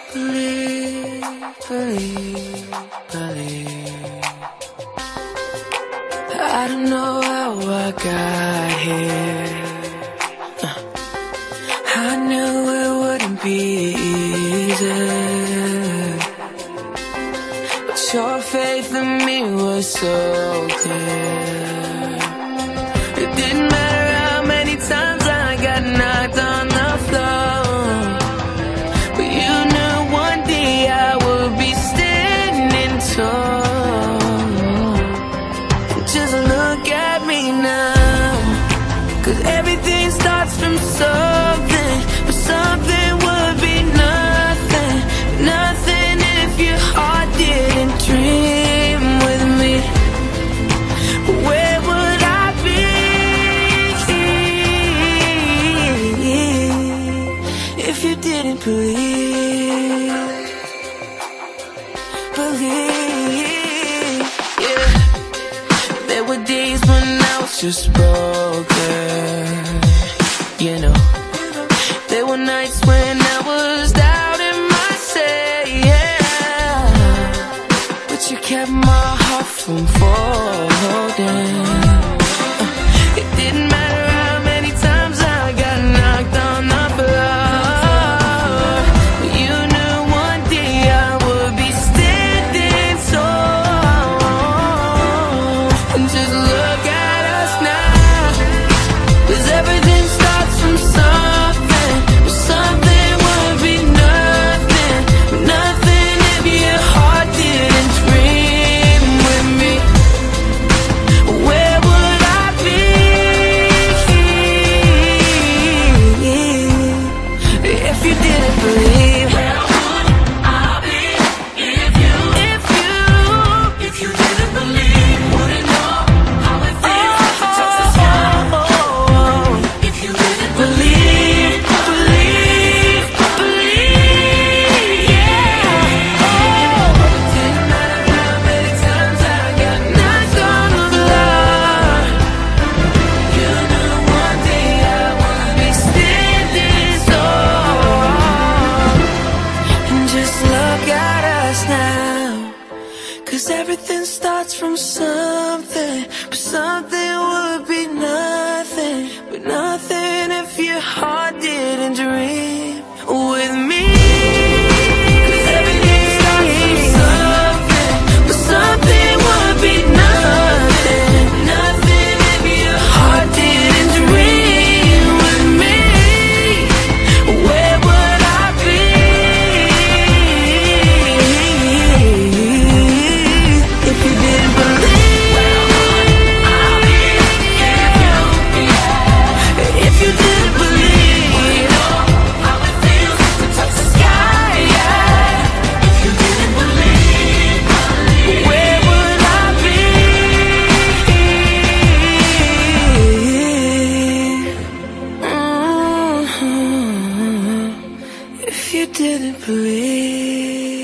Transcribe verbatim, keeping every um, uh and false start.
Believe, believe, believe. I don't know how I got here. I knew it wouldn't be easy, but your faith in me was so clear. It didn't matter how many times I got knocked on the floor, but you knew one day I would be standing tall. Just look at me now, 'cause everything starts from something, but something would be nothing, nothing if your heart didn't dream with me. Where would I be if you didn't believe, believe, yeah. There were days when I was just broken, you know. There were nights when I was doubting myself, yeah, but you kept my heart from folding. It didn't matter how many times I got knocked on the floor, you knew one day I would be standing tall. And just look at us now, 'cause everything starts from something, but something would be nothing, nothing if your heart didn't dream with me. Where would I be if you didn't believe? Where would I be if you, if you, if you didn't believe? Wouldn't know how it feels to touch the sky. If you didn't believe, believe, believe, yeah. Oh, it didn't matter how many times I got knocked on the floor, you knew one day I would be standing tall. And just look at us now, 'cause everything starts from something, but something would be nothing, but nothing if your heart didn't dream with me. 'Cause everything starts from something, but something would be nothing, nothing if your heart didn't dream with me. Where would I be if you didn't believe? Where would I be if you, if you didn't believe? How it feels to touch the sky, yeah. If you didn't believe, where would I be? Mhm. If you didn't believe.